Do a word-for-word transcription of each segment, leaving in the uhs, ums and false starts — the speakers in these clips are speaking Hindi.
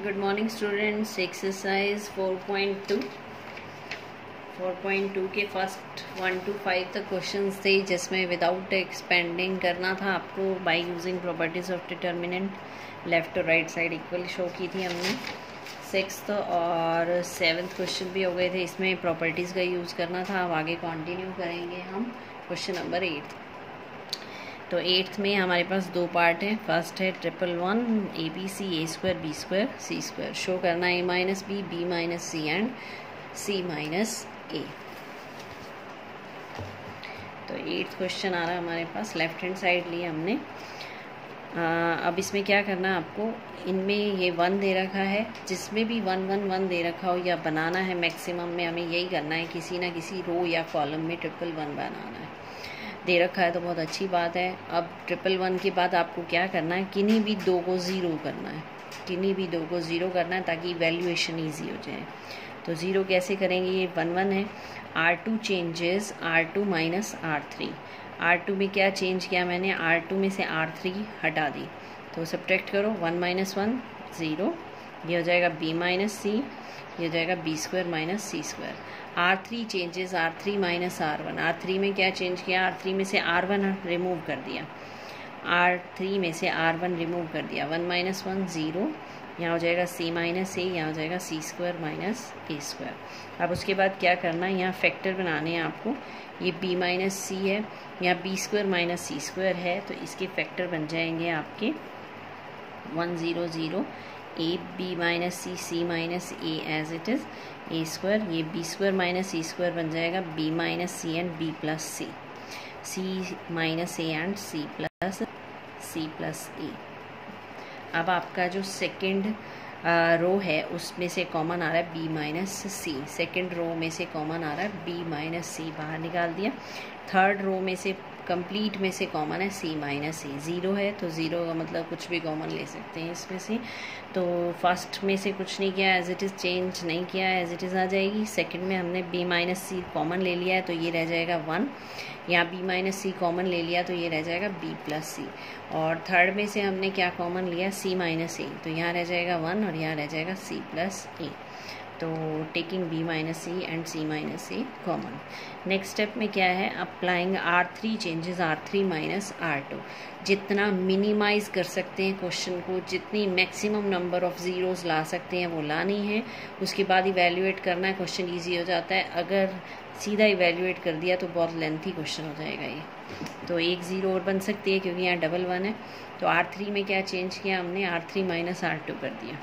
Good morning students. Exercise four point two four point two के फर्स्ट वन टू फाइव तक क्वेश्चंस थे, जिसमें विदाउट एक्सपेंडिंग करना था आपको by using properties of determinant. Left और राइट साइड इक्वल शो की थी हमने। सिक्स्थ और सेवन्थ क्वेश्चन भी हो गए थे, इसमें प्रॉपर्टीज़ का यूज़ करना था। अब आगे कंटिन्यू करेंगे हम क्वेश्चन नंबर एट। तो एट्थ में हमारे पास दो पार्ट हैं। फर्स्ट है triple one A B C A square B square C square. Show करना A minus B B minus C and C minus A. तो एट्थ क्वेश्चन आ रहा है हमारे पास, लेफ्ट हैंड साइड लिए हमने। आ, अब इसमें क्या करना है आपको, इनमें ये वन दे रखा है, जिसमें भी वन वन वन दे रखा हो या बनाना है मैक्सिमम में हमें यही करना है, किसी ना किसी रो या कॉलम में ट्रिपल वन बनाना है। दे रखा है तो बहुत अच्छी बात है। अब ट्रिपल वन के बाद आपको क्या करना है, किन्हीं भी दो को ज़ीरो करना है, किन्हीं भी दो को ज़ीरो करना है ताकि इवैल्यूएशन ईजी हो जाए। तो ज़ीरो कैसे करेंगे, ये वन वन है। R two changes R two minus R three. R two में क्या चेंज किया मैंने, आर टू में से आर थ्री हटा दी, तो सब्ट्रैक्ट करो, वन माइनस वन ज़ीरो, ये हो जाएगा बी माइनस सी, ये हो जाएगा B square minus C square. R three changes R three minus R one. R three में क्या चेंज किया, आर थ्री में से आर वन रिमूव कर दिया, आर थ्री में से आर वन रिमूव कर दिया, वन माइनस वन ज़ीरो, यहाँ हो जाएगा सी माइनस ए, यहाँ हो जाएगा C square minus A square. अब उसके बाद क्या करना है, यहाँ फैक्टर बनाने हैं आपको। ये बी माइनस सी है, यहाँ B square minus C square है, तो इसके फैक्टर बन जाएंगे आपके one zero zero, A B minus C C minus A as it is A square. ये B square minus C square बन जाएगा B minus C and B plus C, C minus A and C plus C plus A. अब आपका जो सेकंड रो है उसमें से कॉमन आ रहा है B minus C, second row में से कॉमन आ रहा है बी माइनस सी, बाहर निकाल दिया। थर्ड रो में से कंप्लीट में से कॉमन है सी माइनस ए। ज़ीरो है तो ज़ीरो का मतलब कुछ भी कॉमन ले सकते हैं इसमें से। तो फर्स्ट में से कुछ नहीं किया, एज इट इज़ चेंज नहीं किया, एज इट इज़ आ जाएगी। सेकंड में हमने बी माइनस सी कॉमन ले लिया है तो ये रह जाएगा वन। यहाँ बी माइनस सी कॉमन ले लिया तो ये रह जाएगा बी प्लस सी। और थर्ड में से हमने क्या कॉमन लिया, सी माइनस ए, तो यहाँ रह जाएगा वन और यहाँ रह जाएगा सी प्लस ए। तो taking B minus C and C minus A common. Next step में क्या है, applying R three changes R three minus R two. जितना मिनिमाइज कर सकते हैं क्वेश्चन को, जितनी मैक्सिमम नंबर ऑफ ज़ीरोज़ ला सकते हैं वो लानी है। उसके बाद इवैल्यूएट करना है, क्वेश्चन ईजी हो जाता है। अगर सीधा इवैल्यूएट कर दिया तो बहुत लेंथी क्वेश्चन हो जाएगा ये। तो एक ज़ीरो और बन सकती है क्योंकि यहाँ डबल वन है। तो आर थ्री में क्या चेंज किया हमने, R three minus R two कर दिया।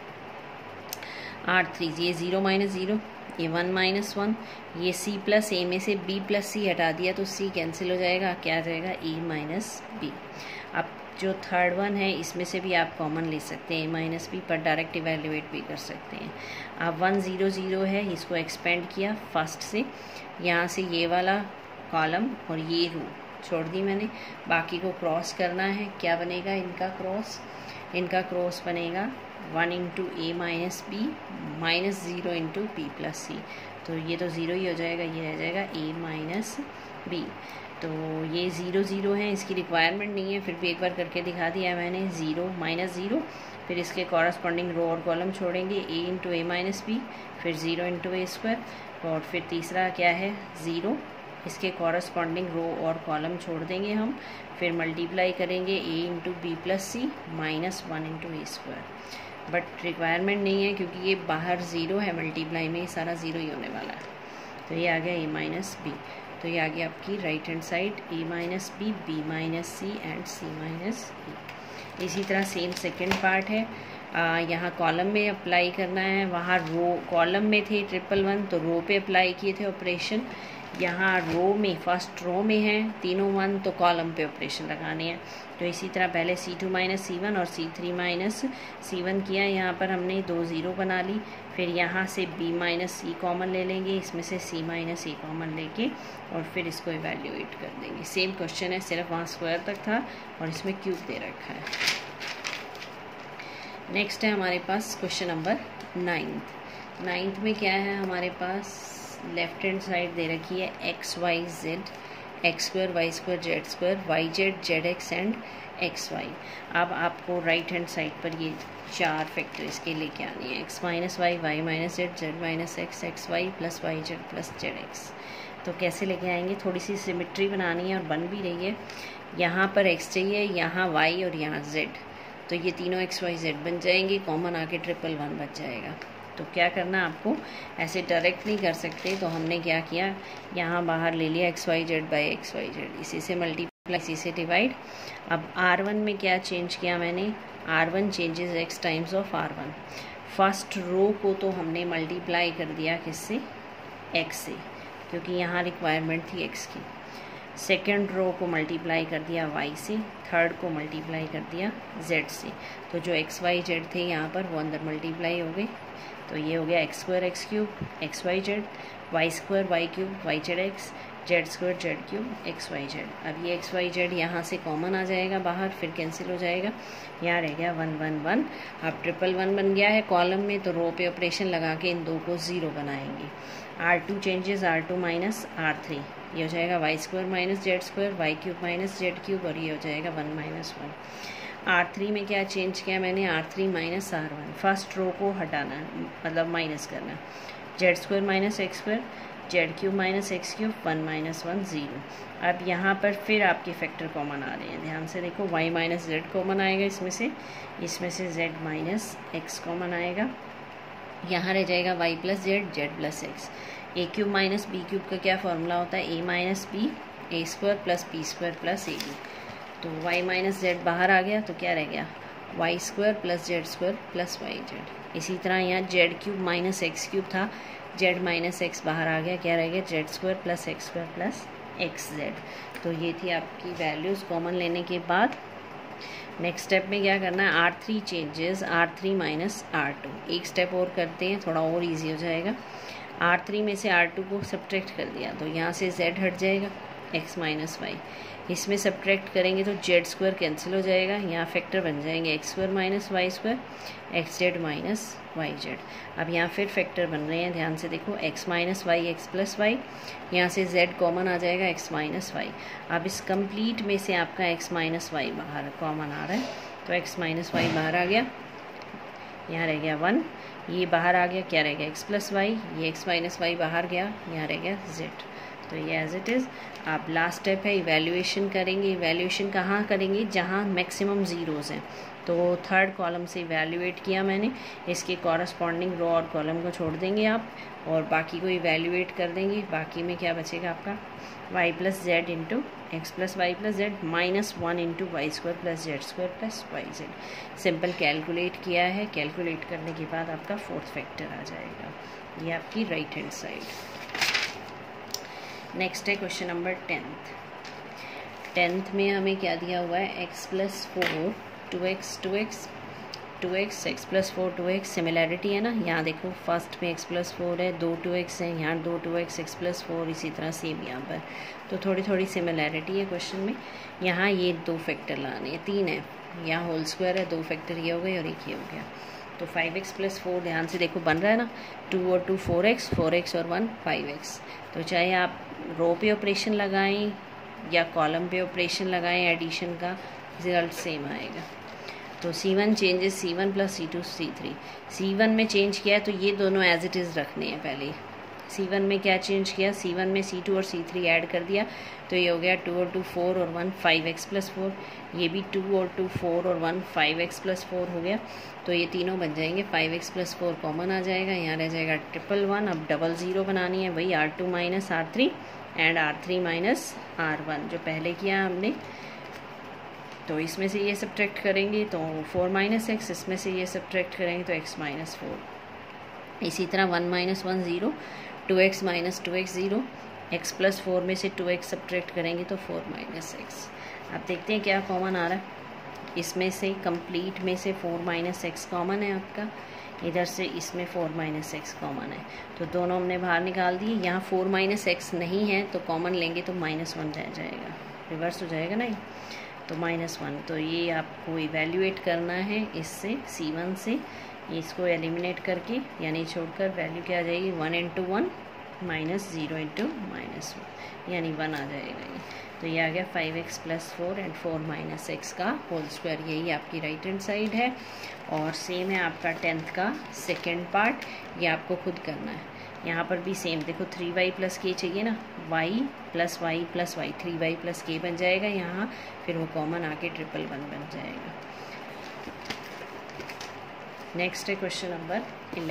आर थ्री ये ज़ीरो माइनस ज़ीरो, ये वन माइनस वन, ये सी प्लस ए में से बी प्लस सी हटा दिया तो सी कैंसिल हो जाएगा, क्या आ जाएगा ए माइनस बी। अब जो थर्ड वन है इसमें से भी आप कॉमन ले सकते हैं ए माइनस बी, पर डायरेक्ट इवैल्यूएट भी कर सकते हैं। अब वन ज़ीरो ज़ीरो है, इसको एक्सपेंड किया फर्स्ट से, यहाँ से ये वाला कॉलम और ये रो छोड़ दी मैंने, बाकी को क्रॉस करना है। क्या बनेगा इनका क्रॉस, इनका क्रॉस बनेगा one into A minus B minus zero into B plus C. तो ये तो ज़ीरो ही हो जाएगा, ये रह जाएगा ए माइनस बी। तो ये ज़ीरो ज़ीरो है, इसकी रिक्वायरमेंट नहीं है, फिर भी एक बार करके दिखा दिया मैंने। ज़ीरो माइनस ज़ीरो, फिर इसके कॉरस्पॉन्डिंग रो और कॉलम छोड़ेंगे, A into A minus B, फिर ज़ीरो इंटू ए स्क्वायर, और फिर तीसरा क्या है ज़ीरो, इसके कॉरस्पॉन्डिंग रो और कॉलम छोड़ देंगे हम, फिर मल्टीप्लाई करेंगे A into B plus C minus one into A square. But requirement नहीं है क्योंकि ये बाहर ज़ीरो है, मल्टीप्लाई में ये सारा ज़ीरो ही होने वाला है। तो ये आ गया ए माइनस बी। तो ये आ गया आपकी right hand side, A minus B B minus C and C minus A. इसी तरह सेम सेकेंड पार्ट है, यहाँ कॉलम में अप्लाई करना है, वहाँ रो कॉलम में थे ट्रिपल वन तो रो पे अप्लाई किए थे ऑपरेशन। यहाँ रो में फर्स्ट रो में है तीनों वन तो कॉलम पे ऑपरेशन लगाने हैं। तो इसी तरह पहले C two minus C one और C three minus C one किया, यहाँ पर हमने दो ज़ीरो बना ली। फिर यहाँ से बी माइनस सी कॉमन ले लेंगे, इसमें से सी माइनस ए कॉमन लेके और फिर इसको इवैल्यूएट कर देंगे। सेम क्वेश्चन है, सिर्फ वहाँ स्क्वायर तक था और इसमें क्यूब दे रखा है। नेक्स्ट है हमारे पास क्वेश्चन नंबर नाइन्थ। नाइन्थ में क्या है हमारे पास, लेफ्ट हैंड साइड दे रखी है X Y Z X square Y square Z square Y Z Z X and X Y. अब आपको राइट हैंड साइड पर ये चार फैक्टर इसके लेके आनी है, X minus Y, Y minus Z, Z minus X, X Y plus Y Z plus Z X. तो कैसे लेके आएंगे, थोड़ी सी सिमेट्री बनानी है और बन भी रही है। यहाँ पर एक्स चाहिए, यहाँ वाई और यहाँ जेड, तो ये तीनों एक्स वाई जेड बन जाएंगे, कॉमन आके ट्रिपल वन बच जाएगा। तो क्या करना आपको, ऐसे डायरेक्ट नहीं कर सकते, तो हमने क्या किया, यहाँ बाहर ले लिया X Y Z by X Y Z, इसी से मल्टीप्लाई इसी से डिवाइड। अब आर वन में क्या चेंज किया मैंने, R one changes X times of R one. First row को तो हमने मल्टीप्लाई कर दिया किससे, एक्स से, क्योंकि यहाँ रिक्वायरमेंट थी एक्स की। सेकेंड रो को मल्टीप्लाई कर दिया वाई से, थर्ड को मल्टीप्लाई कर दिया जेड से। तो जो एक्स वाई जेड थे यहाँ पर वो अंदर मल्टीप्लाई हो गए, तो ये हो गया X square X cube X Y Z, Y square Y cube Y Z X, Z square Z cube X Y Z. अब ये एक्स वाई जेड यहाँ से कॉमन आ जाएगा बाहर, फिर कैंसिल हो जाएगा, यहाँ रह गया वन वन वन। अब ट्रिपल वन बन गया है कॉलम में, तो रो पे ऑपरेशन लगा के इन दो को ज़ीरो बनाएंगे। R two changes R two minus R three, ये हो जाएगा Y square minus Z square Y cube minus Z cube, और ये हो जाएगा one minus one. R three में क्या चेंज किया मैंने, R three minus R one, first row को हटाना मतलब माइनस करना, Z square minus X square, Z cube minus X cube, one minus one zero. अब यहाँ पर फिर आपके फैक्टर कॉमन आ रहे हैं, ध्यान से देखो, वाई माइनस जेड कॉमन आएगा इसमें से, इसमें से जेड माइनस एक्स कॉमन आएगा, यहाँ रह जाएगा Y plus Z Z plus X. A cube minus B cube का क्या फॉर्मूला होता है, A minus B A square plus B square plus A B. तो वाई माइनस जेड बाहर आ गया, तो क्या रह गया, Y square plus Z square plus Y Z. इसी तरह यहाँ Z cube minus X cube था, जेड माइनस एक्स बाहर आ गया, क्या रह गया, Z square plus X square plus X Z. तो ये थी आपकी वैल्यूज़ कॉमन लेने के बाद। नेक्स्ट स्टेप में क्या करना है, R three changes R three minus R two. एक स्टेप और करते हैं, थोड़ा और इजी हो जाएगा। आर थ्री में से आर टू को सब्ट्रैक्ट कर दिया, तो यहाँ से जेड हट जाएगा, एक्स माइनस वाई। इसमें सब्ट्रैक्ट करेंगे तो जेड स्क्वायर कैंसिल हो जाएगा, यहाँ फैक्टर बन जाएंगे X square minus Y square, X Z minus Y Z. अब यहाँ फिर फैक्टर बन रहे हैं, ध्यान से देखो, X minus Y X plus Y, यहाँ से जेड कॉमन आ जाएगा, एक्स माइनस वाई। अब इस कंप्लीट में से आपका एक्स माइनस वाई बाहर कॉमन आ रहा है, तो एक्स माइनस वाई बाहर आ गया, यहाँ रह गया वन, ये बाहर आ गया, क्या रह गया, एक्स प्लस वाई, ये एक्स माइनस वाई बाहर गया, यहाँ रह गया जेड। तो ये एज इट इज़। आप लास्ट स्टेप है इवैल्यूएशन करेंगे। इवैल्यूएशन कहाँ करेंगे, जहाँ मैक्सिमम ज़ीरोज़ हैं। तो थर्ड कॉलम से इवैल्यूएट किया मैंने, इसके कॉरस्पॉन्डिंग रो और कॉलम को छोड़ देंगे आप, और बाकी को इवैल्यूएट कर देंगे। बाकी में क्या बचेगा आपका, Y plus Z into X plus Y plus Z minus one into Y square plus Z square plus Y Z. Simple calculate किया है, कैलकुलेट करने के बाद आपका फोर्थ फैक्टर आ जाएगा। ये आपकी राइट हैंड साइड। नेक्स्ट है क्वेश्चन नंबर टेंथ। टेंथ में हमें क्या दिया हुआ है, X plus four two X two X two X X plus four two X. Similarity है ना, यहाँ देखो फर्स्ट में एक्स प्लस फोर है, दो टू एक्स है, यहाँ दो two X X plus four, इसी तरह सेम यहाँ पर। तो थोड़ी थोड़ी सिमिलैरिटी है क्वेश्चन में। यहाँ ये दो फैक्टर लाने हैं, तीन है, यहाँ होल स्क्वायर है, दो फैक्टर ये हो गए और एक ये हो गया। तो फाइव एक्स प्लस फोर, ध्यान से देखो बन रहा है ना, टू और two four X, four X और वन फाइव एक्स। तो चाहे आप रो पे ऑपरेशन लगाएं या कॉलम पे ऑपरेशन लगाएं, एडिशन का रिजल्ट सेम आएगा। तो C one changes C one plus C two C three. C one में चेंज किया है तो ये दोनों एज इट इज़ रखने हैं पहले। सी वन में क्या चेंज किया, सी वन में सी टू और सी थ्री ऐड कर दिया, तो ये हो गया टू और टू फोर और one five X plus four. ये भी टू और टू फोर और one five X plus four हो गया। तो ये तीनों बन जाएंगे, five X plus four common आ जाएगा, यहाँ रह जाएगा ट्रिपल वन। अब डबल ज़ीरो बनानी है, वही R two minus R three and R three minus R one जो पहले किया हमने। तो इसमें से ये सब्ट्रैक्ट करेंगे तो फोर माइनस एक्स, इसमें से ये सब्ट्रैक्ट करेंगे तो एक्स माइनस फोर। इसी तरह one minus one zero, two X minus two X zero, X plus four में से टू एक्स सब्ट्रैक्ट करेंगे तो फोर माइनस एक्स। अब देखते हैं क्या कॉमन आ रहा है। इसमें से कंप्लीट में से फोर माइनस एक्स कॉमन है आपका, इधर से इसमें फोर माइनस एक्स कॉमन है, तो दोनों हमने बाहर निकाल दिए। यहाँ फोर माइनस एक्स नहीं है तो कॉमन लेंगे तो माइनस वन रह जाएगा, रिवर्स हो जाएगा ना, तो माइनस वन। तो ये आपको इवैल्यूएट करना है इससे, सी वन से। इसको एलिमिनेट करके यानी छोड़कर वैल्यू क्या आ जाएगी, one into one minus zero into minus one, यानी वन आ जाएगा ये। तो ये आ गया five X plus four and four minus X का होल स्क्वायर, यही आपकी राइट हैंड साइड है। और सेम है आपका टेंथ का सेकेंड पार्ट, ये आपको खुद करना है। यहाँ पर भी सेम देखो, थ्री वाई प्लस के चाहिए ना, Y plus Y plus Y, three Y plus के बन जाएगा यहाँ, फिर वो कॉमन आके ट्रिपल वन बन जाएगा। नेक्स्ट है क्वेश्चन नंबर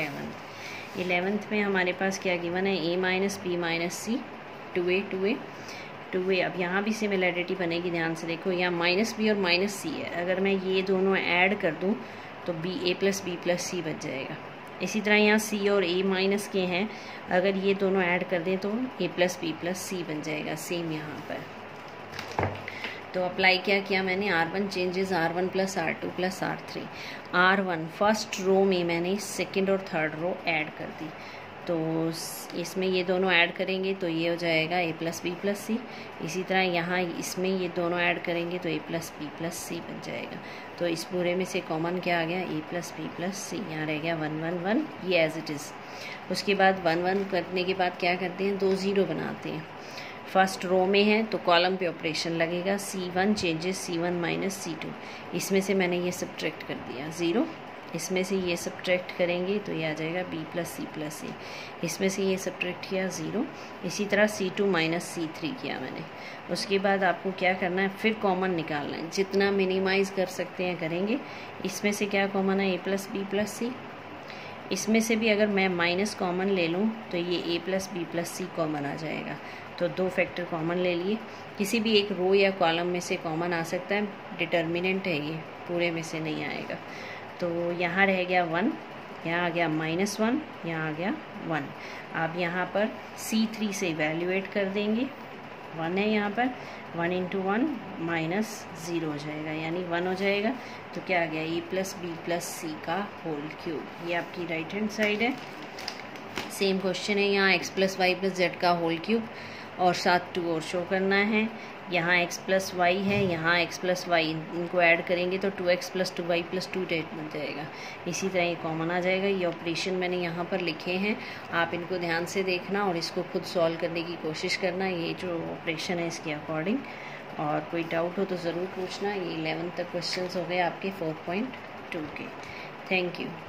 इलेवन। इलेवेंथ में हमारे पास क्या गिवन है, A minus B minus C, two A two A two A. अब यहाँ भी सिमिलैरिटी बनेगी, ध्यान से देखो, यहाँ माइनस बी और माइनस सी है, अगर मैं ये दोनों ऐड कर दूँ तो B A plus B plus C बच जाएगा। इसी तरह यहाँ सी और ए माइनस के हैं, अगर ये दोनों ऐड कर दें तो A plus B plus C बन जाएगा, सेम यहाँ पर। तो अप्लाई क्या किया मैंने, R one changes R one plus R two plus R three. R one first row में मैंने सेकंड और थर्ड रो ऐड कर दी, तो इसमें ये दोनों ऐड करेंगे तो ये हो जाएगा A plus B plus C. इसी तरह यहाँ इसमें ये दोनों ऐड करेंगे तो A plus B plus C बन जाएगा। तो इस पूरे में से कॉमन क्या आ गया, A plus B plus C, यहाँ रह गया वन वन वन, ये एज इट इज़। उसके बाद वन वन करने के बाद क्या करते हैं, दो ज़ीरो बनाते हैं। फर्स्ट रो में है तो कॉलम पे ऑपरेशन लगेगा, C one changes C one minus C two, इसमें से मैंने ये सब्ट्रैक्ट कर दिया ज़ीरो, इसमें से ये सब्ट्रैक्ट करेंगे तो ये आ जाएगा B plus C plus C, इसमें से ये सब्ट्रैक्ट किया ज़ीरो। इसी तरह C two minus C three किया मैंने। उसके बाद आपको क्या करना है, फिर कॉमन निकालना है, जितना मिनिमाइज़ कर सकते हैं करेंगे। इसमें से क्या कॉमन है, A plus B plus C, इसमें से भी अगर मैं माइनस कॉमन ले लूँ तो ये A plus B plus C common आ जाएगा। तो दो फैक्टर कॉमन ले लिए, किसी भी एक रो या कॉलम में से कॉमन आ सकता है, डिटर्मिनेंट है ये, पूरे में से नहीं आएगा। तो यहाँ रह गया वन, यहाँ आ गया माइनस वन, यहाँ आ गया वन। आप यहाँ पर सी थ्री से इवैल्यूएट कर देंगे, वन है यहाँ पर, one into one minus zero हो जाएगा, यानी वन हो जाएगा। तो क्या आ गया, A plus B plus C का होल क्यूब, ये आपकी राइट हैंड साइड है। सेम क्वेश्चन है यहाँ, X plus Y plus Z का होल क्यूब और साथ टू और शो करना है। यहाँ x प्लस वाई है, यहाँ x प्लस वाई, इनको ऐड करेंगे तो two X plus two Y plus two date बन जाएगा। इसी तरह ये कॉमन आ जाएगा। ये ऑपरेशन मैंने यहाँ पर लिखे हैं, आप इनको ध्यान से देखना और इसको खुद सॉल्व करने की कोशिश करना, ये जो ऑपरेशन है इसके अकॉर्डिंग। और कोई डाउट हो तो ज़रूर पूछना। ये इलेवन तक क्वेश्चन हो गए आपके फोर पॉइंट टू के। Thank you.